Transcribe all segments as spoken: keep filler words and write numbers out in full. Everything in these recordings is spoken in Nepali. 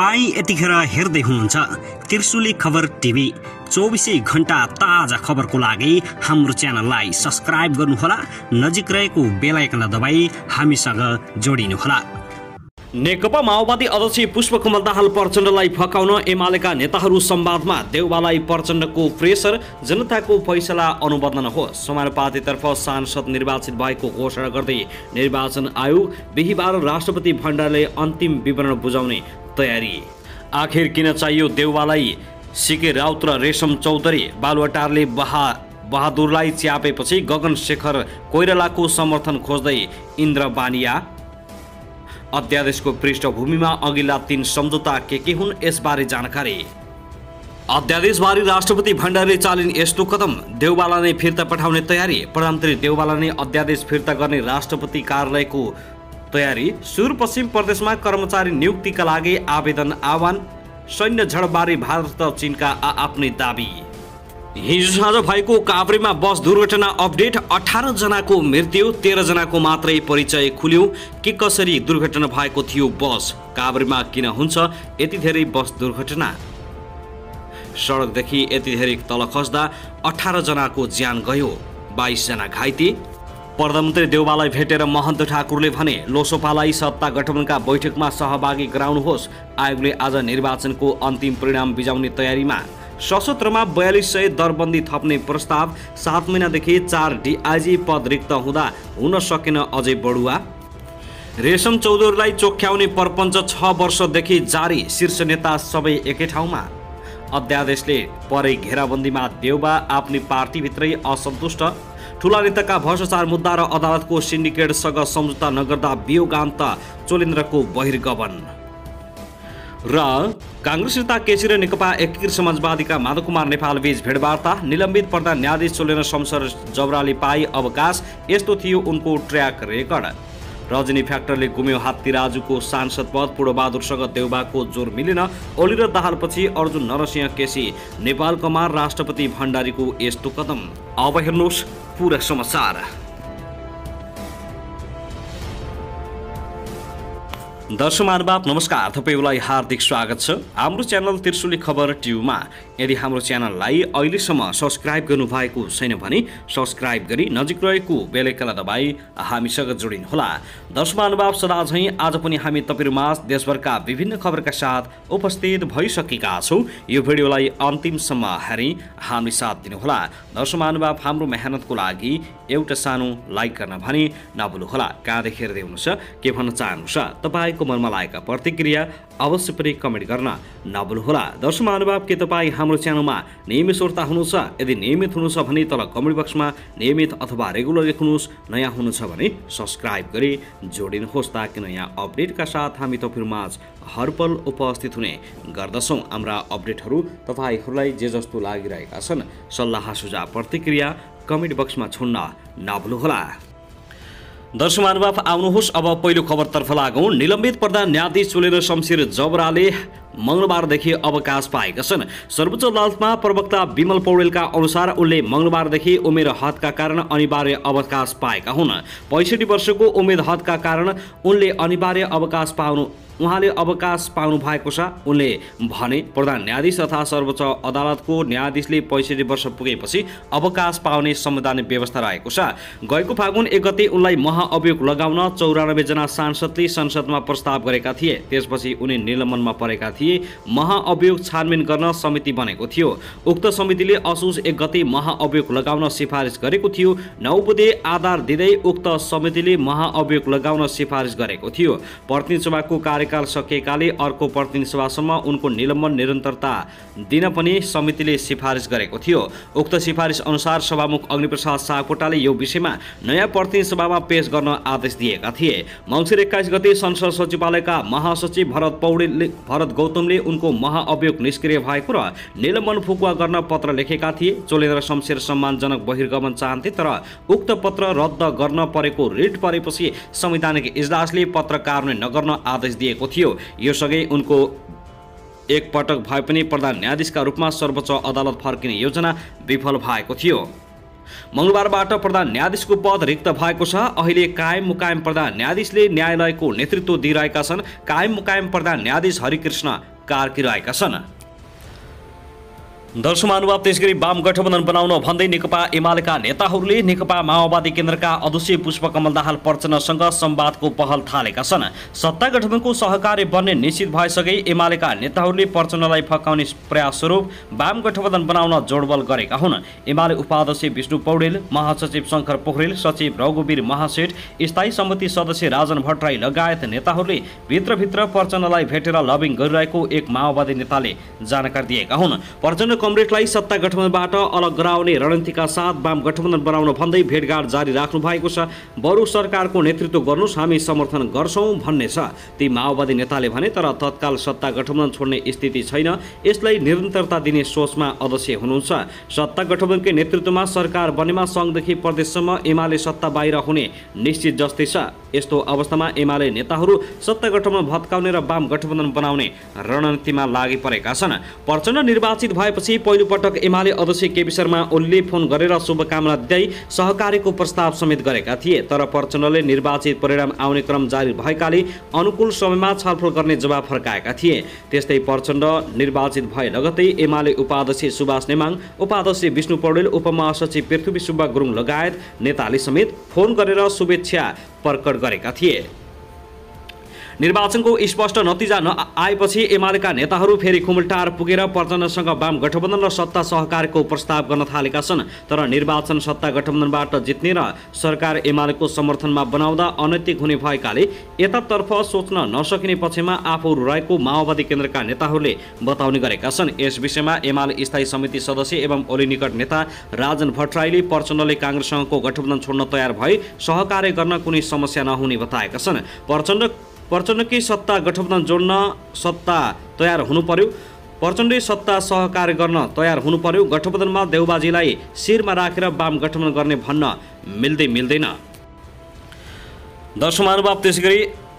तपाई यतिखेर हेर्दै हुनुहुन्छ त्रिशुली खबर टिभी। चौबीसै घण्टा ताजा खबरको लागि हाम्रो च्यानललाई सब्स्क्राइब गर्नुहोला, नजिक रहेको बेल आइकन दबाई हामीसँग जोडिनुहोला। नेकपा माओवादी अध्यक्ष पुष्पकमल दाहाल प्रचण्डलाई फकाउन एमालेका नेताहरू संवादमा देउवालाई प्रचण्डको प्रेसर, जनताको फैसला अनुमोदन हो। समानुपातितर्फ सांसद निर्वाचित भएको घोषणा गर्दै निर्वाचन आयोग बिहिबार राष्ट्रपति भण्डारले अन्तिम विवरण बुझाउने तयारी। आखिर किन चाहियो देउवालाई? सिके राउत र रेशम चौधरी बालुवाटारले बहा बहादुरलाई च्यापेपछि गगन शेखर कोइरालाको समर्थन खोज्दै इन्द्र बानिया। अध्यादेशको पृष्ठभूमिमा अघिल्ला तीन सम्झौता के के हुन्, यसबारे जानकारी। अध्यादेशबारे राष्ट्रपति भण्डारले चालिन् यस्तो कदम, देउवालाई नै फिर्ता पठाउने तयारी। प्रधानमन्त्री देउवालाई नै अध्यादेश फिर्ता गर्ने राष्ट्रपति कार्यालयको तयारी। सुदूरपश्चिम प्रदेशमा कर्मचारी नियुक्तिका लागि आवेदन आह्वान। सैन्य झडपबारे भारत र चीनका आआफ्नै दाबी। हिजो साँझ भएको काभ्रेमा बस दुर्घटना अपडेट। अठार जनाको मृत्यु, तेह्र जनाको मात्रै परिचय खुल्यो। के कसरी दुर्घटना भएको थियो बस? काभ्रेमा किन हुन्छ यति धेरै बस दुर्घटना? सडकदेखि यति धेरै तल खस्दा अठार जनाको ज्यान गयो, बाइस जना घाइते। प्रधानमन्त्री देउवालाई भेटेर महन्त ठाकुरले भने लोसपालाई सत्ता गठबन्धनका बैठकमा सहभागी गराउनुहोस्। आयोगले आज निर्वाचनको अन्तिम परिणाम बिजाउने तयारीमा। सशस्त्रमा बयालिस सय दरबन्दी थप्ने प्रस्ताव। सात महिनादेखि चार डिआइजी पद रिक्त हुँदा हुन सकेन अझै बढुवा। रेशम चौधरीलाई चोख्याउने प्रपञ्च छ वर्षदेखि जारी, शीर्ष नेता सबै एकै ठाउँमा। अध्यादेशले परै घेराबन्दीमा देउवा आफ्नै पार्टीभित्रै असन्तुष्ट। ठूला नेताका भ्रष्टाचार मुद्दा र अदालतको सिन्डिकेटसँग सम्झौता नगर्दा वियोगान्त चोलेन्द्रको बहिर्गमन। र कांग्रेस नेता केसी र नेकपा एकीकृत समाजवादीका माधव कुमार नेपाल बीच भेटवार्ता। निलम्बित पर्दा न्यायाधीश चोलेन्द्र शमशेर जबराले पाए अवकाश, यस्तो थियो उनको ट्र्याक रेकर्ड। रजनी फ्याक्टरले गुम्यो हात्ती राजुको सांसद पद। पूर्वबहादुरसँग देउवाको जोर मिलेन। ओली र दाहालपछि अर्जुन नरसिंह केसी नेपाल कमार राष्ट्रपति भण्डारीको यस्तो कदम। अब हेर्नुहोस् पूरा समाचार। दर्शक महानुभाव नमस्कार, तपाईलाई हार्दिक स्वागत छ हाम्रो च्यानल त्रिशुली खबर टिभीमा। यदि हाम्रो च्यानललाई अहिलेसम्म सब्स्क्राइब गर्नुभएको छैन भने सब्स्क्राइब गरी नजिक रहेको बेल आइकन दबाई हामीसँग जोडिनुहोला। दर्शक महानुभाव सदा झैं आज पनि हामी तपाईहरुमाझ देशभरका विभिन्न खबरका साथ उपस्थित भइसकेका छौं। यो भिडियोलाई अन्तिमसम्म हेरी हामी साथ दिनुहोला। दर्शक महानुभाव हाम्रो मेहनतको लागि एउटा सानो लाइक गर्न भने नभुल्नुहोला। कहाँदेखि हेर्दै हुनुहुन्छ, के भन्न चाहनुहुन्छ, तपाईको मनमा लागेका प्रतिक्रिया अवश्य पनि कमेन्ट गर्न नभुल्नुहोला। दर्शक महानुभाव के तपाईँ हाम्रो च्यानलमा नियमित श्रोता हुनुहुन्छ? यदि नियमित हुनुहुन्छ भने तल कमेन्ट बक्समा नियमित अथवा रेगुलर लेख्नुहोस्। नयाँ हुनुहुन्छ भने सब्स्क्राइब गरी जोडिनुहोस् ताकि नयाँ अपडेटका साथ हामी तपाईहरुमाझ हरपल उपस्थित हुने गर्दछौँ। हाम्रा अपडेटहरू तपाईहरूलाई जे जस्तो लागिरहेका छन्, सल्लाह सुझाव प्रतिक्रिया कमेन्ट बक्समा छोड्न नभुल्नुहोला। दर्शक महानुभाव आउनुहोस् अब पहिलो खबरतर्फ लागौं। निलम्बित पर्दा न्यायाधीश चोलेन्द्र शमशेर जबराले मंगलबारदेखि अवकाश पाएका छन्। सर्वोच्च अदालतमा प्रवक्ता विमल पौडेलका अनुसार उनले मंगलबारदेखि उमेर हदका कारण अनिवार्य अवकाश पाएका हुन्। पैँसठी वर्षको उमेर हदका कारण उनले अनिवार्य अवकाश पाउनु उहाँले अवकाश पाउनु भएको छ। उनले भने प्रधान न्यायाधीश तथा सर्वोच्च अदालतको न्यायाधीशले पैँसठी वर्ष पुगेपछि अवकाश पाउने संवैधानिक व्यवस्था रहेको छ। गएको फागुन एक गते उनलाई महाअभियोग लगाउन चौरानब्बे जना सांसदले संसदमा प्रस्ताव गरेका थिए। त्यसपछि उनी निलम्बनमा परेका थिए। महाअभियोग छानबिन गर्न समिति बनेको थियो। उक्त समितिले असोज एक गते महाअभियोग लगाउन सिफारिस गरेको थियो। नौ बुँदे आधार दिँदै उक्त समितिले महाअभियोग लगाउन सिफारिस गरेको थियो। प्रतिनिधि सभाको कार्य काल सकिएकाले अर्को प्रतिनिधि सभासम्म उनको निलम्बन निरन्तरता दिन पनि समितिले सिफारिस गरेको थियो। उक्त सिफारिस अनुसार सभामुख अग्निप्रसाद सापकोटाले यो विषयमा नयाँ प्रतिनिधि सभामा पेश गर्न आदेश दिएका थिए। मङ्सिर एक्काइस गते संसद सचिवालयका महासचिव भरत पौडेलले भरत गौतमले उनको महाअभियोग निष्क्रिय भएको र निलम्बन फुकुवा गर्न पत्र लेखेका थिए। चोलेन्द्र शमशेर सम्मानजनक बहिर्गमन चाहन्थे तर उक्त पत्र रद्द गर्न परेको रिट परेपछि संवैधानिक इजलासले पत्र कार्यान्वयन नगर्न आदेश दिए थियो। यो सँगै उनको एक पटक भए पनि प्रधान न्यायाधीशका रूपमा सर्वोच्च अदालत फर्किने योजना विफल भएको थियो। मंगलबारबाट प्रधान न्यायाधीशको पद रिक्त भएको छ। अहिले कायम मुकायम प्रधान न्यायाधीशले न्यायालयको नेतृत्व दिइरहेका छन्। कायम मुकायम प्रधान न्यायाधीश हरिकृष्ण कार्किरहेका छन्। दर्शक महानुभाव, त्यसगरी वाम गठबन्धन बनाउन भन्दै नेकपा एमालेका नेताहरूले नेकपा माओवादी केन्द्रका अध्यक्ष पुष्पकमल दाहाल प्रचण्डसँग संवादको पहल थालेका छन्। सत्ता गठबन्धनको सहकारी बन्ने निश्चित भइसके एमालेका नेताहरूले प्रचण्डलाई फकाउने प्रयास स्वरूप वाम गठबन्धन बनाउन जोडबल गरेका हुन्। एमाले उपाध्यक्ष विष्णु पौडेल, महासचिव शङ्कर पोखरेल, सचिव रघुवीर महासेठ, स्थायी समिति सदस्य राजन भट्टराई लगायत नेताहरूले भित्रभित्र प्रचण्डलाई भेटेर लबिङ गरिरहेको एक माओवादी नेताले जानकारी दिएका हुन्। प्रचण्ड कमरेडलाई सत्ता गठबन्धनबाट अलग गराउने रणनीतिका साथ वाम गठबन्धन बनाउन भन्दै भेटघाट जारी राख्नु भएको छ। बरु सरकारको नेतृत्व गर्नुहोस्, हामी समर्थन गर्छौँ भन्ने छ ती माओवादी नेताले भने। तर तत्काल सत्ता गठबन्धन छोड्ने स्थिति छैन, यसलाई निरन्तरता दिने सोचमा अध्यक्ष हुनुहुन्छ। सत्ता गठबन्धनकै नेतृत्वमा सरकार बनेमा सङ्घदेखि प्रदेशसम्म एमाले सत्ता बाहिर हुने निश्चित जस्तै छ। यस्तो अवस्थामा एमाले नेताहरू सत्ता गठबन्धन भत्काउने र वाम गठबन्धन बनाउने रणनीतिमा लागि परेका छन्। प्रचण्ड निर्वाचित भएपछि पहिलोपटक एमाले अध्यक्ष केपी शर्मा ओलीले फोन गरेर शुभकामना दिँदै सहकारीको प्रस्ताव समेत गरेका थिए। तर प्रचण्डले निर्वाचित परिणाम आउने क्रम जारी भएकाले अनुकूल समयमा छलफल गर्ने जवाब फर्काएका थिए। त्यस्तै प्रचण्ड निर्वाचित भए लगत्तै एमाले उपाध्यक्ष सुभाष नेमाङ, उपाध्यक्ष विष्णु पौडेल, उपमहासचिव पृथ्वी सुब्बा गुरुङ लगायत नेताले समेत फोन गरेर शुभेच्छा प्रकट गरेका थिए। निर्वाचनको स्पष्ट नतिजा नआएपछि एमालेका नेताहरू फेरि खुमलटार पुगेर प्रचण्डसँग वाम गठबन्धन र सत्ता सहकारको प्रस्ताव गर्न थालेका छन्। तर निर्वाचन सत्ता गठबन्धनबाट जित्ने र सरकार एमालेको समर्थनमा बनाउँदा अनैतिक हुने भएकाले यतातर्फ सोच्न नसकिने पक्षमा आफूहरू रहेको माओवादी केन्द्रका नेताहरूले बताउने गरेका छन्। यस विषयमा एमाले स्थायी समिति सदस्य एवं ओली निकट नेता राजन भट्टराईले प्रचण्डले काङ्ग्रेससँगको गठबन्धन छोड्न तयार भए सहकार्य गर्न कुनै समस्या नहुने बताएका छन्। प्रचण्ड प्रचण्डकै सत्ता गठबन्धन जोड्न सत्ता तयार हुनु पर्यो, प्रचण्डले सत्ता सहकार्य गर्न तयार हुनु पर्यो। गठबन्धनमा देउबाजीलाई शिरमा राखेर वाम गठबन्धन गर्ने भन्न मिल्दै मिल्दैन। दर्शक महानुभाव, त्यसैगरी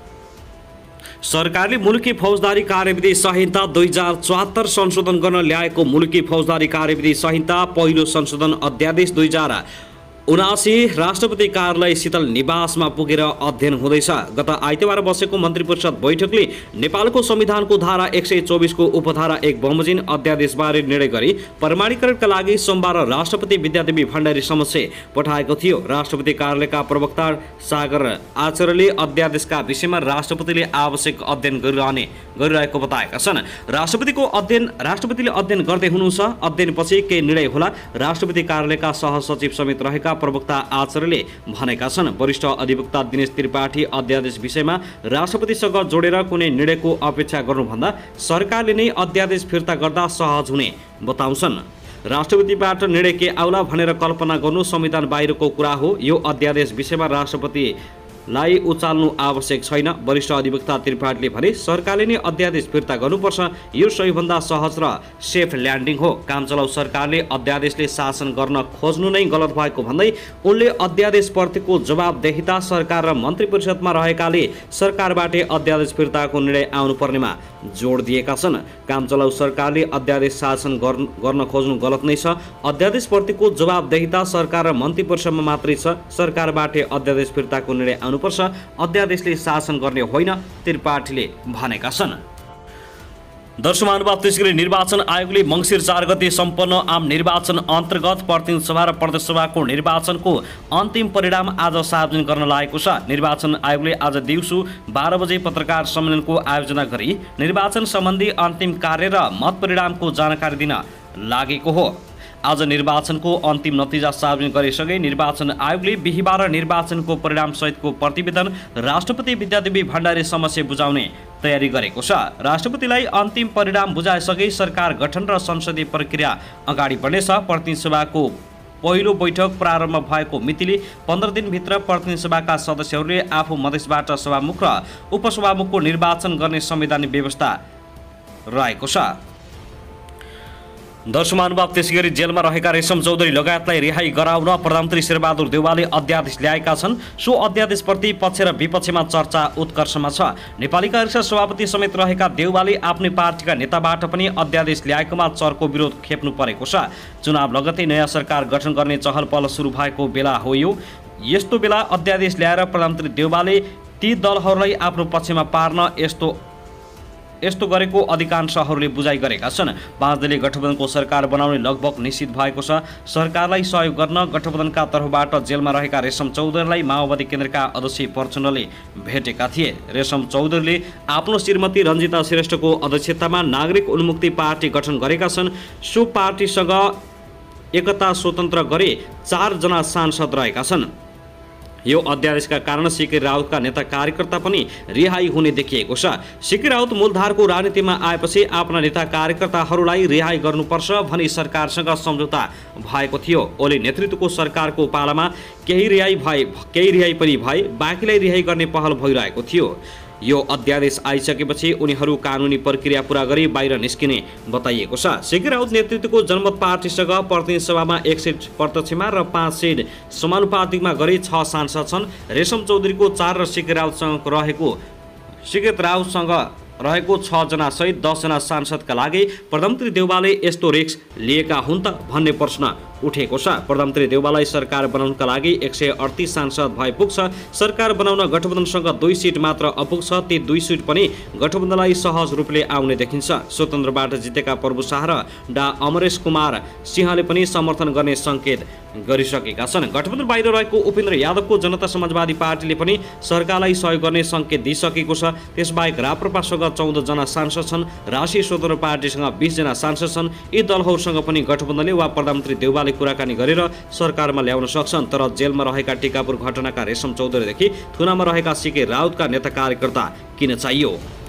सरकारले मुलुकी फौजदारी कार्यविधि संहिता दुई हजार चौहत्तर संशोधन गर्न ल्याएको मुलुकी फौजदारी कार्यविधि संहिता पहिलो संशोधन अध्यादेश दुई हजार उनासी राष्ट्रपति कार्यालय शीतल निवासमा पुगेर अध्ययन हुँदैछ। गत आइतबार बसेको मन्त्री परिषद बैठकले नेपालको संविधानको धारा एक सय चौबिसको उपधारा एक बमोजिम अध्यादेशबारे निर्णय गरी प्रमाणीकरणका लागि सोमबार राष्ट्रपति विद्यादेवी भण्डारी समक्ष पठाएको थियो। राष्ट्रपति कार्यालयका प्रवक्ता सागर आचार्यले अध्यादेशका विषयमा राष्ट्रपतिले आवश्यक अध्ययन गरिरहने गरिरहेको बताएका छन्। राष्ट्रपतिको अध्ययन राष्ट्रपतिले अध्ययन गर्दै हुनुहुन्छ, अध्ययनपछि के निर्णय होला राष्ट्रपति कार्यालयका सहसचिव समेत रहेका प्रवक्ता आचार्यले भनेका छन्। वरिष्ठ अधिवक्ता दिनेश त्रिपाठी अध्यादेश विषयमा राष्ट्रपतिसँग जोडेर कुनै निर्णयको अपेक्षा गर्नुभन्दा सरकारले नै अध्यादेश फिर्ता गर्दा सहज हुने बताउँछन्। राष्ट्रपतिबाट निर्णय के आउला भनेर कल्पना गर्नु संविधान बाहिरको कुरा हो। यो अध्यादेश विषयमा राष्ट्रपति लाई उचाल्नु आवश्यक छैन। वरिष्ठ अधिवक्ता त्रिपाठीले भने सरकारले नै अध्यादेश फिर्ता गर्नुपर्छ, यो सबैभन्दा सहज र सेफ ल्यान्डिङ हो। काम चलाउ सरकारले अध्यादेशले शासन गर्न खोज्नु नै गलत भएको भन्दै उनले अध्यादेशप्रतिको जवाबदेहिता सरकार र मन्त्री परिषदमा रहेकाले सरकारबाट अध्यादेश फिर्ताको निर्णय आउनुपर्नेमा जोड दिएका छन्। काम चलाउ सरकारले अध्यादेश शासन गर्न खोज्नु गलत नै छ। अध्यादेशप्रतिको जवाबदेहिता सरकार र मन्त्री परिषदमा मात्रै छ। सरकारबाट अध्यादेश फिर्ताको निर्णय आउनु पर्छ, अध्यादेशले शासन गर्ने होइन, त्रिपाठीले भनेका छन्। दर्शक महानुभाव, त्यसैगरी निर्वाचन आयोगले मङ्सिर चार गते सम्पन्न आम निर्वाचन अन्तर्गत प्रतिनिधि सभा र प्रदेशसभाको निर्वाचनको अन्तिम परिणाम आज सार्वजनिक गर्न लागेको छ। निर्वाचन आयोगले आज दिउँसो बाह्र बजे पत्रकार सम्मेलनको आयोजना गरी निर्वाचन सम्बन्धी अन्तिम कार्य र मत परिणामको जानकारी दिन लागेको हो। आज निर्वाचनको अन्तिम नतिजा सार्वजनिक गरिसके निर्वाचन आयोगले बिहिबार निर्वाचनको परिणामसहितको प्रतिवेदन राष्ट्रपति विद्यादेवी भण्डारी समक्ष बुझाउने तयारी गरेको छ। राष्ट्रपतिलाई अन्तिम परिणाम बुझाइसके सरकार गठन र संसदीय प्रक्रिया अगाडि बढ्नेछ। प्रतिनिधि सभाको पहिलो बैठक प्रारम्भ भएको मितिले पन्ध्र दिनभित्र प्रतिनिधि सभाका सदस्यहरूले आफू मधेसबाट सभामुख र उपसभामुखको निर्वाचन गर्ने संवैधानिक व्यवस्था रहेको छ। दर्शक महानुभाव, त्यसैगरी जेलमा रहेका रेशम चौधरी लगायतलाई रिहाई गराउन प्रधानमन्त्री शेरबहादुर देउवाले अध्यादेश ल्याएका छन्। सो अध्यादेशप्रति पक्ष र विपक्षमा चर्चा उत्कर्षमा छ। नेपाली कांग्रेसका सभापति समेत रहेका देउवाले आफ्नै पार्टीका नेताबाट पनि अध्यादेश ल्याएकोमा चर्को विरोध खेप्नु परेको छ। चुनाव लगत्तै नयाँ सरकार गठन गर्ने चहल पहल सुरु भएको बेला हो यो। यस्तो बेला अध्यादेश ल्याएर प्रधानमन्त्री देउवाले ती दलहरूलाई आफ्नो पक्षमा पार्न यस्तो यस्तो गरेको अधिकांशहरूले बुझाइ गरेका छन्। पाँच दलीय गठबन्धनको सरकार बनाउने लगभग निश्चित भएको छ। सरकारलाई सहयोग गर्न गठबन्धनका तर्फबाट जेलमा रहेका रेशम चौधरीलाई माओवादी केन्द्रका अध्यक्ष प्रचण्डले भेटेका थिए। रेशम चौधरीले आफ्नो श्रीमती रञ्जिता श्रेष्ठको अध्यक्षतामा नागरिक उन्मुक्ति पार्टी गठन गरेका छन्। सो पार्टीसँग एकता स्वतन्त्र गरे चारजना सांसद रहेका छन्। यो अध्यादेशका कारण सिके राउतका नेता कार्यकर्ता पनि रिहाई हुने देखिएको छ। सिके राउत मूलधारको राजनीतिमा आएपछि आफ्ना नेता कार्यकर्ताहरूलाई रिहाई गर्नुपर्छ भनी सरकारसँग सम्झौता भएको थियो। ओली नेतृत्वको सरकारको पालामा केही रिहाई भए केही रिहाई पनि भए, बाँकीलाई रिहाई गर्ने पहल भइरहेको थियो। यो अध्यादेश आइसकेपछि उनीहरू कानुनी प्रक्रिया पूरा गरी बाहिर निस्किने बताइएको छ। सिके राउत नेतृत्वको जनमत पार्टीसँग प्रतिनिधि सभामा एक सिट प्रत्यक्षमा र पाँच सिट समानुपातिकमा गरी छ सांसद छन्। रेशम चौधरीको चार र सिके राउतसँग रहेको सिके राउतसँग रहेको छजना सहित दसजना सांसदका लागि प्रधानमन्त्री देउवाले यस्तो रिस्क लिएका हुन् त भन्ने प्रश्न उठेको छ। प्रधानमन्त्री देउवालाई सरकार बनाउनका लागि एक सय अडतिस सांसद भए पुग्छ। सरकार बनाउन गठबन्धनसँग दुई सिट मात्र अपुग्छ। ती दुई सिट पनि गठबन्धनलाई सहज रूपले आउने देखिन्छ। स्वतन्त्रबाट जितेका प्रभु शाह र डा अमरेश कुमार सिंहले पनि समर्थन गर्ने सङ्केत गरिसकेका छन्। गठबन्धन बाहिर रहेको उपेन्द्र यादवको जनता समाजवादी पार्टीले पनि सरकारलाई सहयोग गर्ने सङ्केत दिइसकेको छ। त्यसबाहेक राप्रपासँग चौध जना सांसद छन्। राष्ट्रिय स्वतन्त्र पार्टीसँग बीस जना सांसद छन्। यी दलहरूसँग पनि गठबन्धनले वा प्रधानमन्त्री देउवाले कुराकानी गरेर सरकारमा ल्याउन सक्छन्। तर जेलमा रहेका टिकापुर घटनाका रेशम चौधरीदेखि थुनामा रहेका सिके राउतका नेता कार्यकर्ता किन चाहियो?